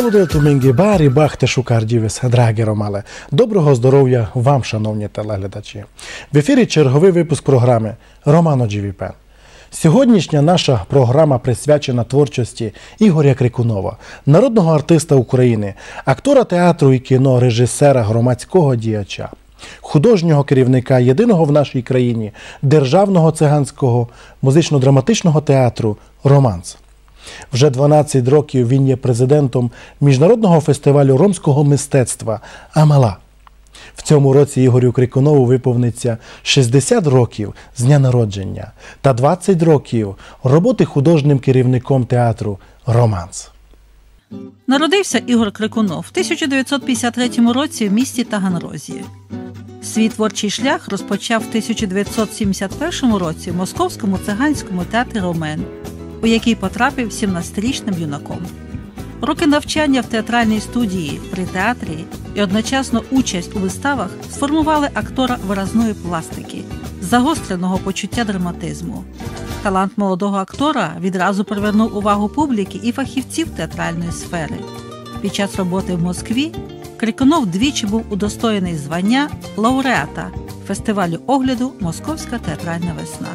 Лаудету Мінгібарі, бахте шукардівес, драгі ромале. Доброго здоров'я вам, шановні телеглядачі. В ефірі черговий випуск програми «Романо Джівіпен». Сьогоднішня наша програма присвячена творчості Ігоря Крикунова, народного артиста України, актора театру і кіно, режисера, громадського діяча, художнього керівника єдиного в нашій країні Державного циганського музично-драматичного театру «Романс». Вже 12 років він є президентом Міжнародного фестивалю ромського мистецтва «Амала». В цьому році Ігорю Крикунову виповниться 60 років з дня народження та 20 років роботи художнім керівником театру «Романс». Народився Ігор Крикунов в 1953 році в місті Таганрозі. Свій творчий шлях розпочав в 1971 році в Московському циганському театрі «Ромен», у який потрапив 17-річним юнаком. Роки навчання в театральній студії при театрі і одночасно участь у виставах сформували актора виразної пластики, загостреного почуття драматизму. Талант молодого актора відразу привернув увагу публіки і фахівців театральної сфери. Під час роботи в Москві Крикунов двічі був удостоєний звання лауреата фестивалю огляду «Московська театральна весна».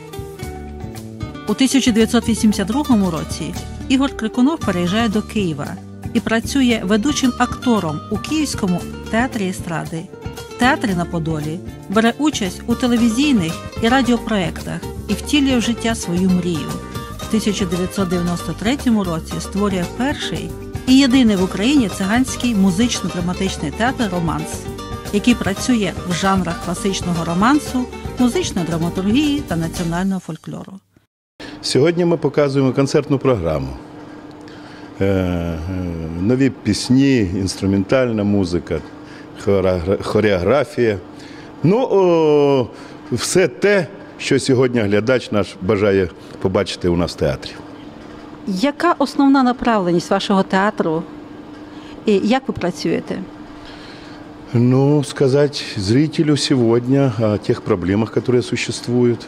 У 1982 році Ігор Крикунов переїжджає до Києва і працює ведучим актором у Київському театрі естради. В театрі на Подолі бере участь у телевізійних і радіопроєктах і втілює в життя свою мрію. В 1993 році створює перший і єдиний в Україні циганський музично-драматичний театр «Романс», який працює в жанрах класичного романсу, музичної драматургії та національного фольклору. Сьогодні ми показуємо концертну програму. Нові пісні, інструментальна музика, хореографія. Все те, що сьогодні глядач наш бажає побачити у нас в театрі. Яка основна направленість вашого театру і як ви працюєте? Сказать зрителю сегодня о тех проблемах, которые существуют.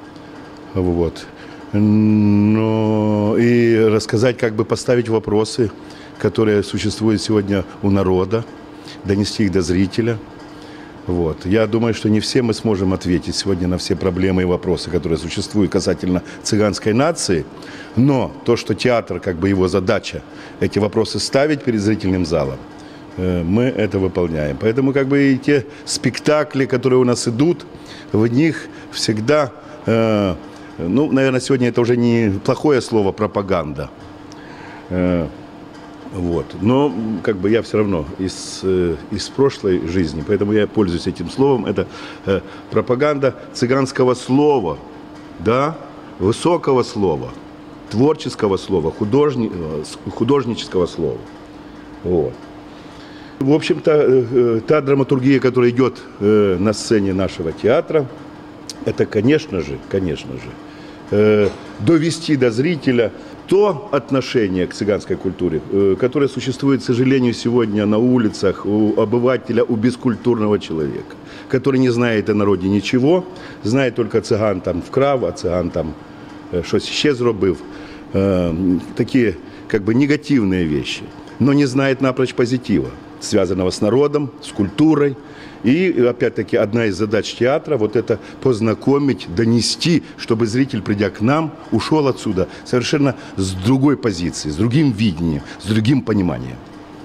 И рассказать, поставить вопросы, которые существуют сегодня у народа, донести их до зрителя. Я думаю, что не все мы сможем ответить сегодня на все проблемы и вопросы, которые существуют касательно цыганской нации, но то, что театр, его задача, эти вопросы ставить перед зрительным залом, мы это выполняем. Поэтому и те спектакли, которые у нас идут, в них всегда... наверное, сегодня это уже не плохое слово «пропаганда». Но я все равно из прошлой жизни, поэтому я пользуюсь этим словом. Это пропаганда цыганского слова, да, высокого слова, творческого слова, художнического слова. В общем-то, та драматургия, которая идет на сцене нашего театра, это, конечно же, довести до зрителя то отношение к цыганской культуре, которое существует, к сожалению, сегодня на улицах у обывателя, у бескультурного человека, который не знает о народе ничего, знает только цыган там вкрав, а цыган там щось ще зробив. Такие негативные вещи, но не знает напрочь позитива, связанного с народом, с культурой. И, опять-таки, одна из задач театра – это познакомить, донести, чтобы зритель, придя к нам, ушел отсюда совершенно с другой позиции, с другим видением, с другим пониманием.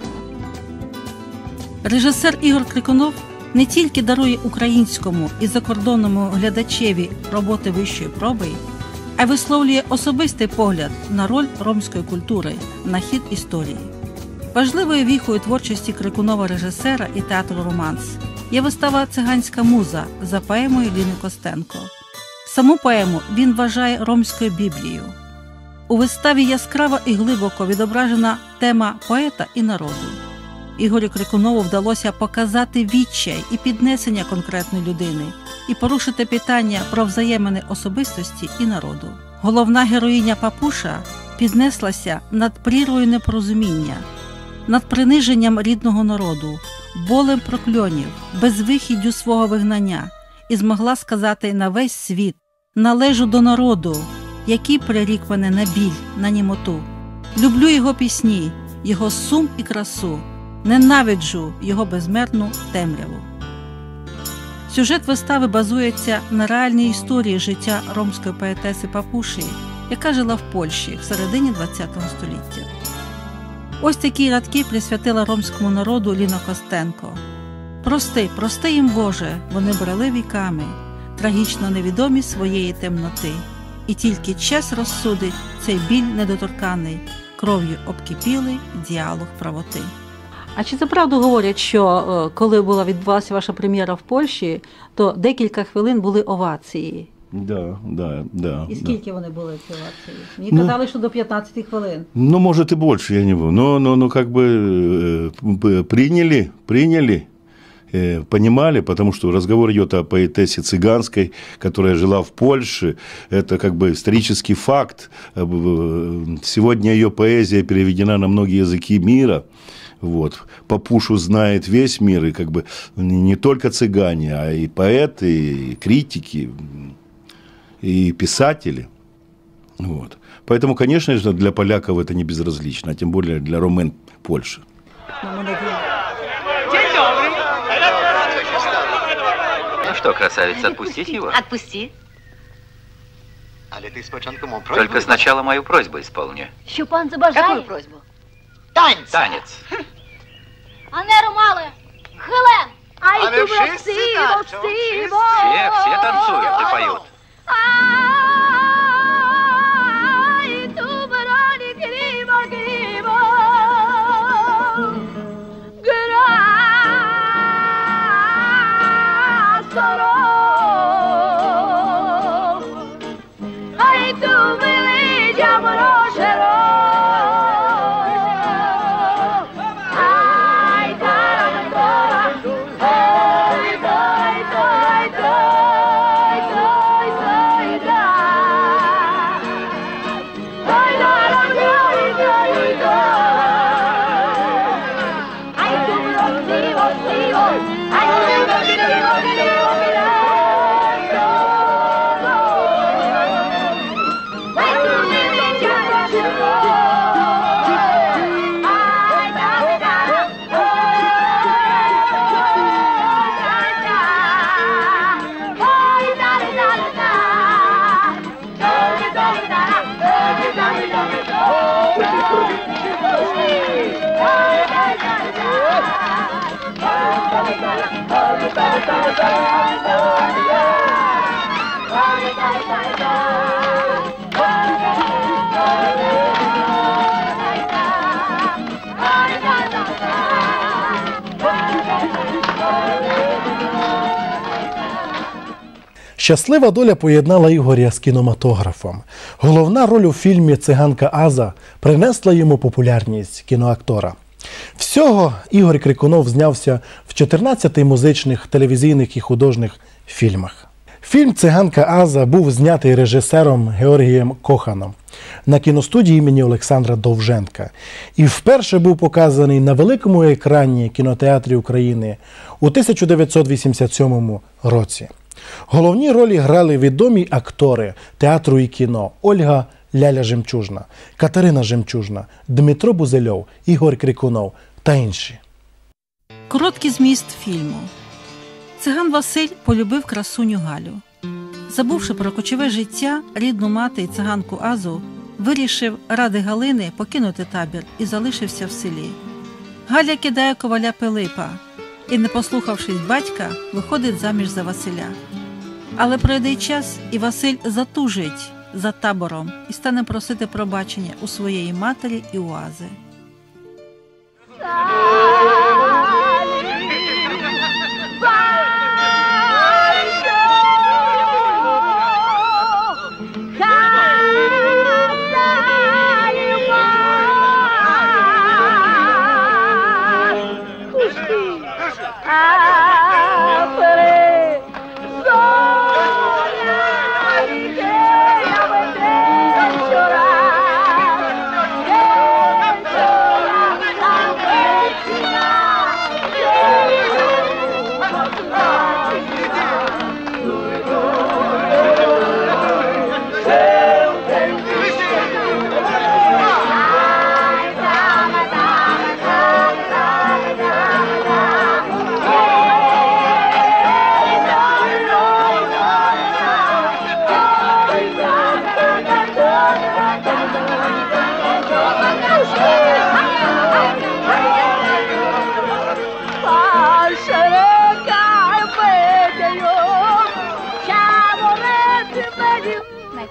Режисер Ігор Крикунов не тільки дарує українському і закордонному глядачеві роботи вищої проби, а й висловлює особистий погляд на роль ромської культури, на хід історії. Важливою віхою творчості Крикунова-режисера і театру «Романс» є вистава «Циганська муза» за поемою Ліни Костенко. Саму поему він вважає ромською біблією. У виставі яскраво і глибоко відображена тема поета і народу. Ігорю Крикунову вдалося показати відчай і піднесення конкретної людини і порушити питання про взаємини особистості і народу. Головна героїня Папуша піднеслася над прірвою непорозуміння, над приниженням рідного народу, болем прокльонів, безвихіддю свого вигнання і змогла сказати на весь світ: «Належу до народу, який прирік мене на біль, на німоту. Люблю його пісні, його сум і красу, ненавиджу його безмерну темряву. Сюжет вистави базується на реальній історії життя ромської поетеси Папуші, яка жила в Польщі в середині ХХ століття. Ось такі рядки присвятила ромському народу Ліна Костенко. «Прости, прости їм, Боже, вони брали віками, трагічно невідомі своєї темноти. І тільки час розсудить цей біль недоторканий, кров'ю обкипілий діалог правоти». А чи це правду говорять, що коли відбулася ваша прем'єра в Польщі, то декілька хвилин були овації? Да. І скільки вони були, ці овації? Мені казали, що до 15 хвилин. Ну, может, и больше, я не буду. Но как бы приняли, понимали, потому что разговор идет о поэтессе цыганской, которая жила в Польше. Это как бы исторический факт. Сегодня ее поэзия переведена на многие языки мира. Вот. Папушу знает весь мир, и как бы не только цыгане, а и поэты, и критики, и писатели. Вот. Поэтому, конечно же, для поляков это не безразлично, а тем более для румен Польши. Ну что, красавица, отпустить его? Отпусти. Только сначала мою просьбу исполни. Що пан забажає? Какую просьбу? Танец. Танец. А не, Ромале, Хелен! А Ай, ви ти всі танцюють, Все танцуют и поют. Ай, ту барані гріба, гріба. Ай, ту велича морожеро. Щаслива доля поєднала Ігоря з кінематографом. Головна роль у фільмі «Циганка Аза» принесла йому популярність кіноактора. Всього Ігор Крикунов знявся в 14 музичних, телевізійних і художніх фільмах. Фільм «Циганка Аза» був знятий режисером Георгієм Коханом на кіностудії імені Олександра Довженка і вперше був показаний на великому екрані кінотеатрі України у 1987 році. Головні ролі грали відомі актори театру і кіно Ольга Ляля Жемчужна, Катерина Жемчужна, Дмитро Бузельов, Ігор Крикунов та інші. Короткий зміст фільму. Циган Василь полюбив красуню Галю. Забувши про кочове життя, рідну мати і циганку Азу, вирішив ради Галини покинути табір і залишився в селі. Галя кидає коваля Пилипа і, не послухавшись батька, виходить заміж за Василя. Але пройде час, і Василь затужить за табором і стане просити пробачення у своєї матері і у Ази.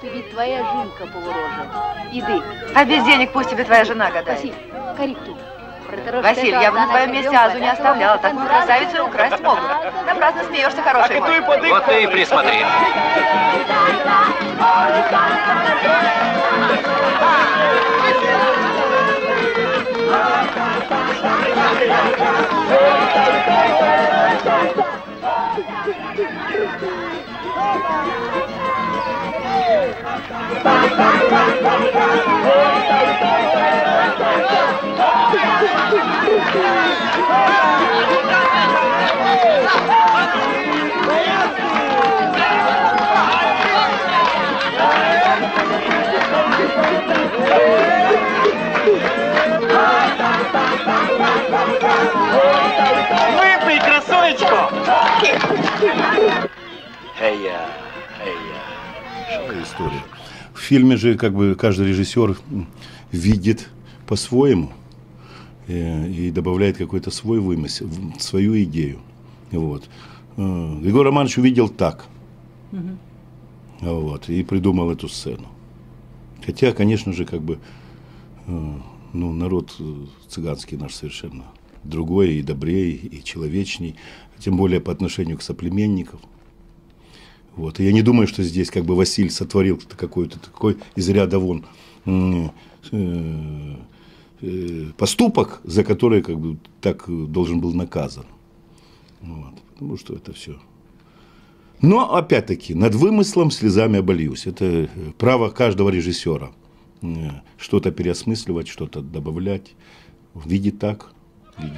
тобі твоя жінка поворожа. Іди. А без денег пусть тебе твоя жена гадает. Василь, каріту. Василь, я бы на твоем месте Азу не оставляла. Такую красавицу украсть могут. Напрасно смеешься, хороший мой. Вот ты и присмотри. Выпей, красавичка! История. В фильме же как бы каждый режиссер видит по-своему и добавляет какой-то свой вымысел, свою идею. Вот. Григорий Романович увидел так. Вот, и придумал эту сцену. Хотя, конечно же, как бы, ну, народ цыганский наш совершенно другой, и добрее, и человечней, тем более по отношению к соплеменникам. Вот. И я не думаю, что здесь как бы Василь сотворил какой-то такой из ряда вон поступок, за который как бы так должен был наказан. Вот. Потому что это все. Но, опять-таки, над вымыслом слезами обольюсь. Это право каждого режиссера. Что-то переосмысливать, что-то добавлять. Видит так. Видит.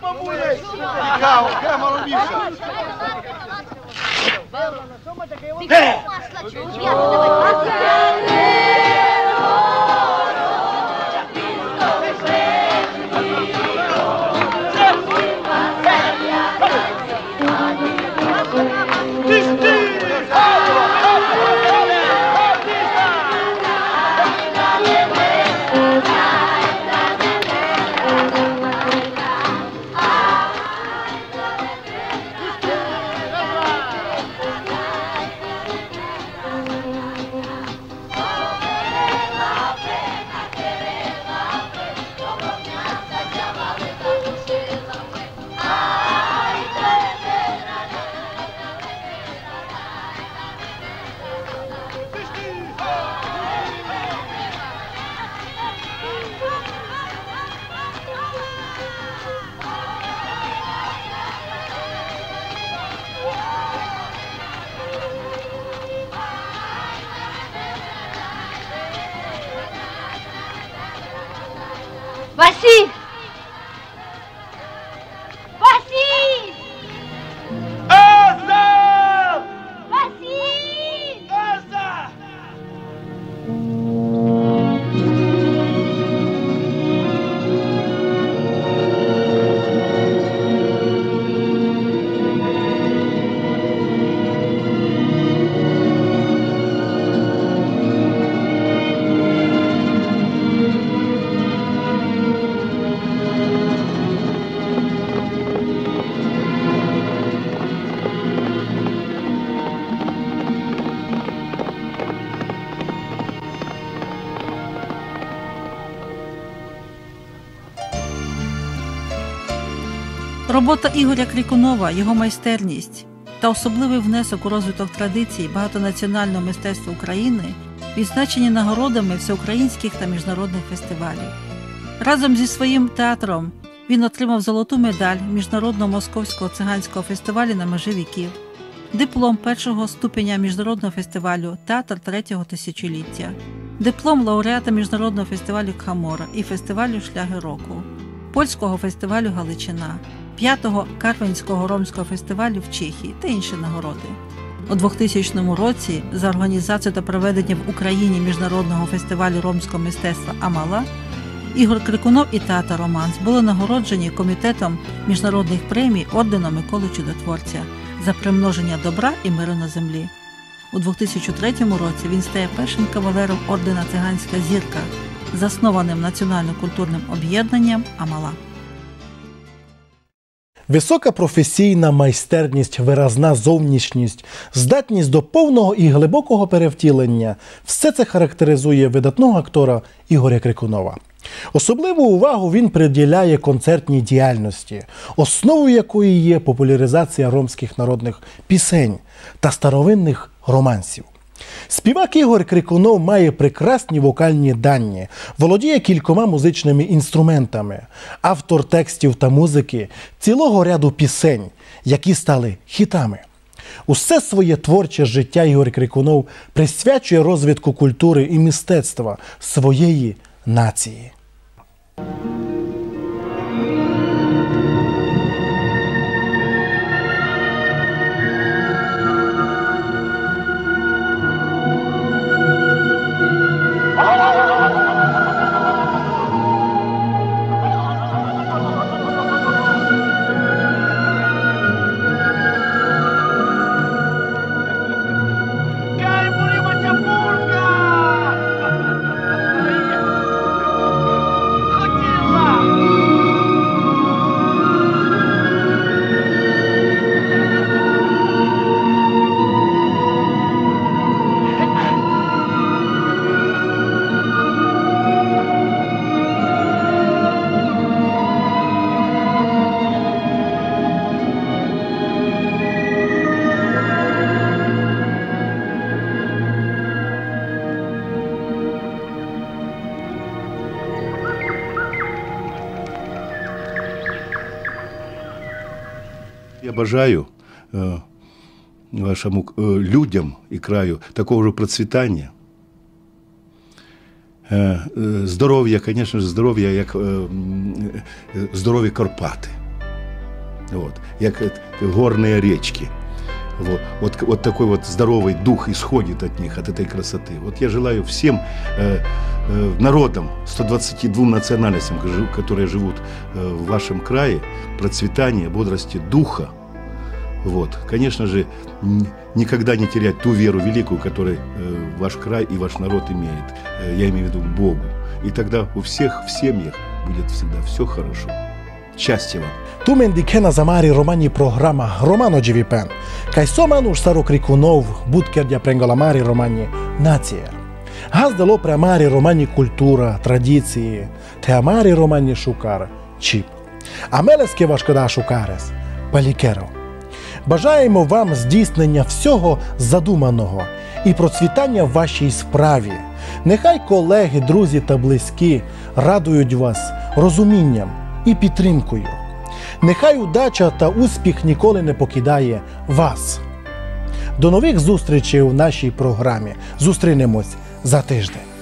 Василь! Василь! Аза! Василь! Аза! Робота Ігоря Крикунова, його майстерність та особливий внесок у розвиток традицій багатонаціонального мистецтва України відзначені нагородами всеукраїнських та міжнародних фестивалів. Разом зі своїм театром він отримав золоту медаль Міжнародного московського циганського фестивалю на межі віків, диплом першого ступеня міжнародного фестивалю «Театр третього тисячоліття», диплом лауреата міжнародного фестивалю «Кхамора» і фестивалю «Шляги року», польського фестивалю «Галичина», 5-го Карвинського ромського фестивалю в Чехії та інші нагороди. У 2000 році за організацію та проведення в Україні міжнародного фестивалю ромського мистецтва «Амала» Ігор Крикунов і театр «Романс» були нагороджені Комітетом міжнародних премій орденом Миколи Чудотворця за примноження добра і миру на землі. У 2003 році він стає першим кавалером ордена «Циганська зірка», заснованим національно-культурним об'єднанням «Амала». Висока професійна майстерність, виразна зовнішність, здатність до повного і глибокого перевтілення – все це характеризує видатного актора Ігоря Крикунова. Особливу увагу він приділяє концертній діяльності, основою якої є популяризація ромських народних пісень та старовинних романсів. Співак Ігор Крикунов має прекрасні вокальні дані, володіє кількома музичними інструментами, автор текстів та музики цілого ряду пісень, які стали хітами. Усе своє творче життя Ігор Крикунов присвячує розвитку культури і мистецтва своєї нації. Я бажаю вашому людям і краю такого ж процвітання. Здоров'я, звісно ж, здоров'я, як здорові Карпати. Як горні річки. Вот такой вот здоровый дух исходит от них, от этой красоты. Вот я желаю всем народам, 122 национальностям, которые живут в вашем крае, процветания, бодрости духа. Конечно же, никогда не терять ту веру великую, которую ваш край и ваш народ имеет. Я имею в виду Богу. И тогда у всех в семьях будет всегда все хорошо. Щастя вам! Тумен дикена замари романі програма Романо Дживіпен. Кай сомануш Саро Крикунов будкердя пренголамари романі нація. Газдело преамари романі культура, традиції, теамари романі шукар, чіп. Амелеске вашкода шукарес, палікеро. Бажаємо вам здійснення всього задуманого і процвітання в вашій справі. Нехай колеги, друзі та близькі радують вас розумінням і підтримкою. Нехай удача та успіх ніколи не покидає вас. До нових зустрічей у нашій програмі. Зустрінемось за тиждень.